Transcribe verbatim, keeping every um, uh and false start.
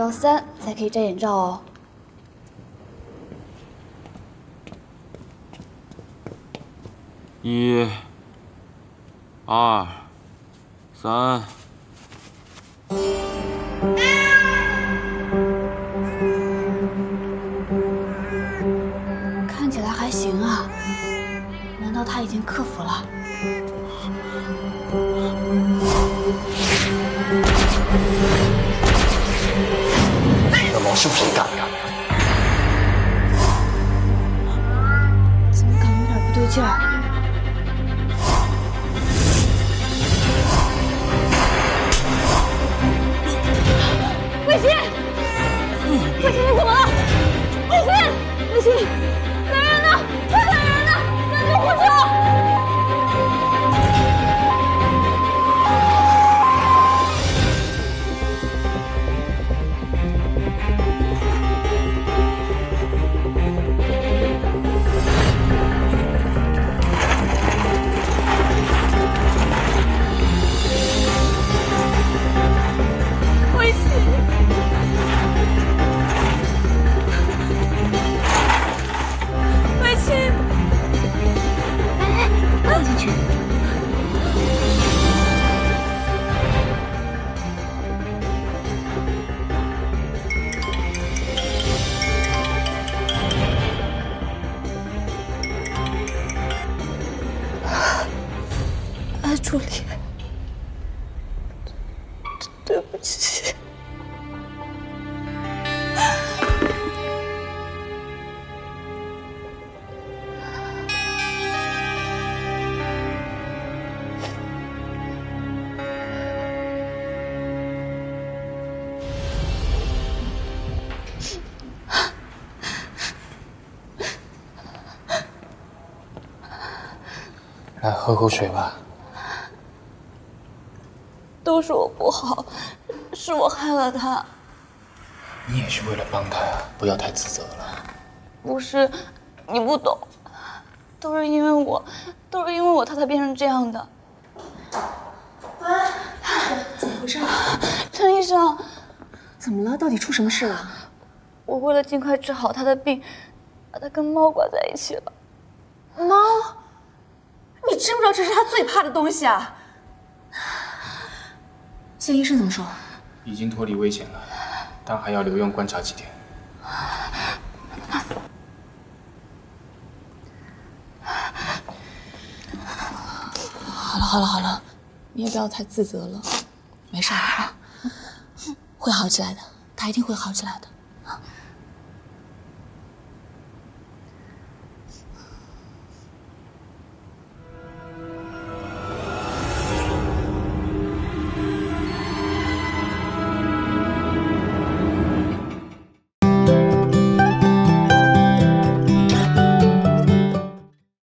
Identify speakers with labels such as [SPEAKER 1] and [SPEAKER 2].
[SPEAKER 1] 到三才可以摘眼罩哦。
[SPEAKER 2] 一、二、三。
[SPEAKER 1] 看起来还行啊，难道他已经克服了？
[SPEAKER 3] 那王是不是你干的？
[SPEAKER 1] 怎么感觉有点不对劲儿？ 魏西，魏西，你怎么了？魏西，魏西，来人呐！快来人呐！赶紧呼救！魏西。 助理，对不起。
[SPEAKER 3] 来，喝口水吧。
[SPEAKER 1] 都是我不好，是我害了他。
[SPEAKER 3] 你也是为了帮他呀，不要太自责了。
[SPEAKER 1] 不是，你不懂，都是因为我，都是因为我他才变成这样的。
[SPEAKER 4] 喂，怎么回事？
[SPEAKER 1] 陈医生，
[SPEAKER 4] 怎么了？到底出什么事了？
[SPEAKER 1] 我为了尽快治好他的病，把他跟猫关在一起了。
[SPEAKER 4] 猫？你知不知道这是他最怕的东西啊？ 谢医生怎么说？
[SPEAKER 3] 已经脱离危险了，但还要留院观察几天。
[SPEAKER 4] 好了好了好了，你也不要太自责了，没事啊，会好起来的，他一定会好起来的。